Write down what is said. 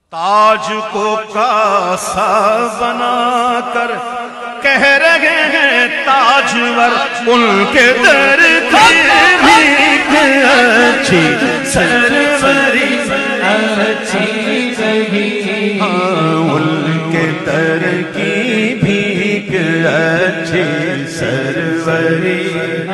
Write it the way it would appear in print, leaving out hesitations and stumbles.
ताज को कासा बनाकर कह रहे हैं ताजवर, उनके दर की भीख अच्छी सरवरी अच्छी रही। हाँ, उनके दर की भीख अच्छी सरवरी